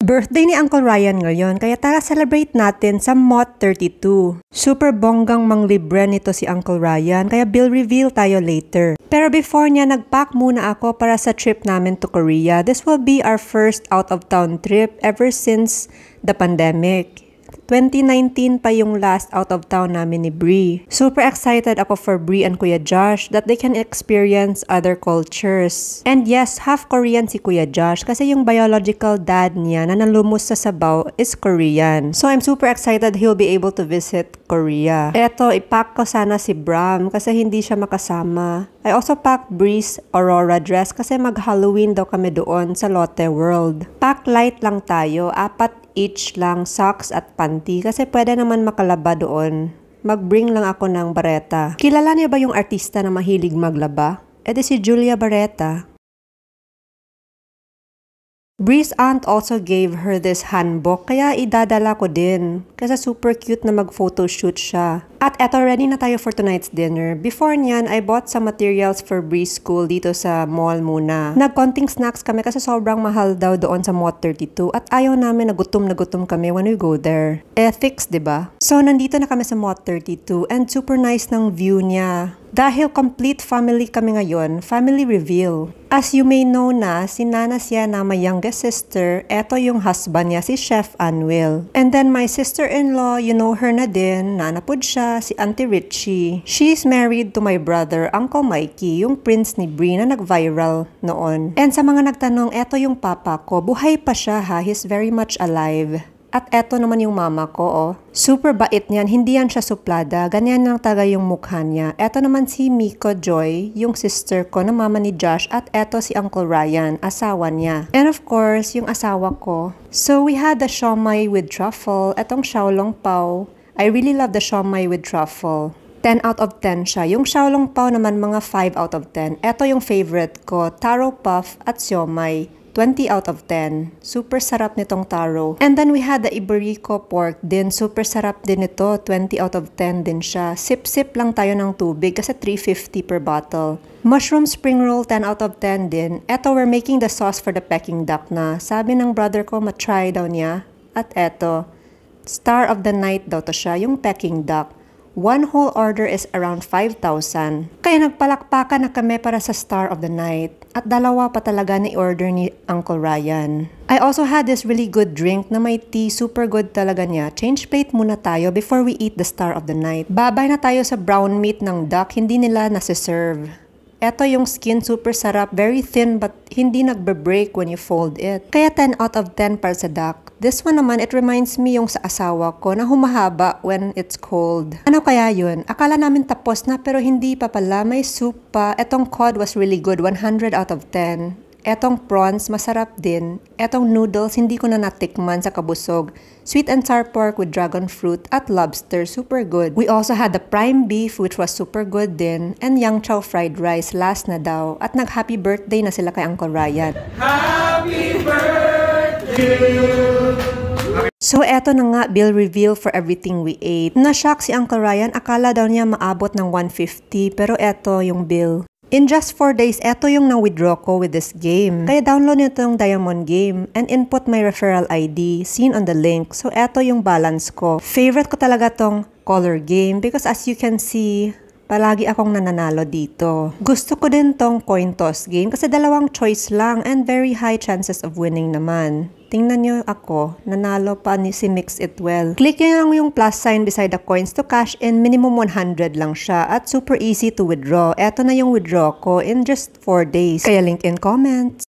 Birthday ni Uncle Ryan ngayon, kaya tara celebrate natin sa Mott 32. Super bonggang manglibre nito si Uncle Ryan, kaya bill reveal tayo later. Pero before niya, nag-pack muna ako para sa trip namin to Korea. This will be our first out-of-town trip ever since the pandemic. 2019 pa yung last out of town namin ni Bree. Super excited ako for Bree and Kuya Josh that they can experience other cultures. And yes, half Korean si Kuya Josh kasi yung biological dad niya na nalumos sa Sabaw is Korean. So I'm super excited he'll be able to visit Korea. Eto, ipack ko sana si Bram kasi hindi siya makasama. I also packed Bree's Aurora dress kasi mag-Halloween daw kami doon sa Lotte World. Pack light lang tayo, 4 each lang, socks at panty kasi pwede naman makalaba doon. Mag-bring lang ako ng bareta. Kilala niya ba yung artista na mahilig maglaba? Di si Julia Barreta. Bree's aunt also gave her this handbook kaya idadala ko din kasi super cute na mag-photoshoot siya. At eto, ready na tayo for tonight's dinner. Before niyan, I bought some materials for Bree's school dito sa mall muna. Nagkonting snacks kami kasi sobrang mahal daw doon sa Mott 32 at ayaw namin na gutom kami when we go there. Ethics, diba? So, nandito na kami sa Mott 32 and super nice ng view niya. Dahil complete family kami ngayon, family reveal. As you may know na, si Nana Sienna, my youngest sister, eto yung husband niya, si Chef Anwil. And then my sister-in-law, you know her na din, Nana Pud siya, si Auntie Richie. She's married to my brother, Uncle Mikey, yung prince ni Bree na nag-viral noon. And sa mga nagtanong, eto yung papa ko, buhay pa siya ha, he's very much alive. At eto naman yung mama ko, oh. Super bait niyan, hindi yan siya suplada, ganyan lang taga yung mukha niya. Eto naman si Miko Joy, yung sister ko na mama ni Josh, at eto si Uncle Ryan, asawa niya. And of course, yung asawa ko. So we had the siomai with truffle, etong xiaolong pao. I really love the siomai with truffle. 10 out of 10 siya. Yung xiaolong pao naman mga 5 out of 10. Eto yung favorite ko, taro puff at siomai. 20 out of 10. Super sarap nitong taro. And then we had the Iberico pork din. Super sarap din ito. 20 out of 10 din siya. Sip-sip lang tayo ng tubig kasi 350 per bottle. Mushroom spring roll, 10 out of 10 din. Eto, we're making the sauce for the Peking duck na. Sabi ng brother ko, matry daw niya. At eto, star of the night daw to siya, yung Peking duck. One whole order is around 5,000. Kaya nagpalakpakan na kami para sa Star of the Night. At dalawa pa talaga ni order ni Uncle Ryan. I also had this really good drink na may tea. Super good talaga niya. Change plate muna tayo before we eat the Star of the Night. Babay na tayo sa brown meat ng duck. Hindi nila nasiserve. Eto yung skin, super sarap. Very thin but hindi nagbe-break when you fold it. Kaya 10 out of 10 para sa duck. This one naman, it reminds me yung sa asawa ko na humahaba when it's cold. Ano kaya yun? Akala namin tapos na pero hindi pa pala. May soup pa. Etong cod was really good. 100 out of 10. Etong prawns, masarap din. Etong noodles, hindi ko na natikman sa kabusog. Sweet and sour pork with dragon fruit at lobster, super good. We also had the prime beef which was super good din. And yang chow fried rice, last na daw. At nag-happy birthday na sila kay Uncle Ryan. Happy birthday! So eto na nga, bill reveal for everything we ate. Na-shock si Uncle Ryan, akala daw niya maabot ng 150 pero eto yung bill. In just 4 days, eto yung na-withdraw ko with this game. Kaya download nyo itong Diamond Game and input my referral ID seen on the link. So eto yung balance ko. Favorite ko talaga tong color game because as you can see, palagi akong nananalo dito. Gusto ko din tong coin toss game kasi dalawang choice lang and very high chances of winning naman. Tingnan nyo ako, nanalo pa ni si Mix It Well. Click nyo lang yung plus sign beside the coins to cash in. Minimum 100 lang siya at super easy to withdraw. Eto na yung withdraw ko in just 4 days. Kaya link in comments.